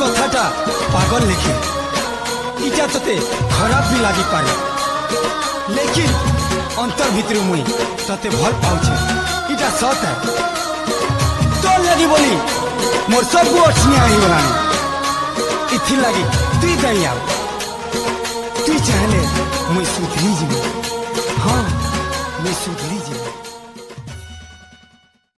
कथाटा पागल लिखे इटा तते खराब भी लगी पारे लेकिन अंतर भीतर मुई तते भल पाउछे इटा सत है तो लगी बोली मोर सब अठनी आई गलानी इथि लगी तू गई आ तू चाहले मुई सुधरी जीवी हाँ मुई सुधरी